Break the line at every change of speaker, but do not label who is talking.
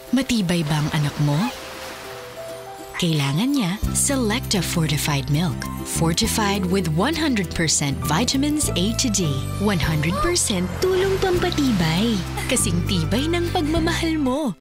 Matibay ba ang anak mo? Kailangan niya Selecta Fortified Milk. Fortified with 100% vitamins A to D. 100% tulong pampatibay. Kasing tibay ng pagmamahal mo.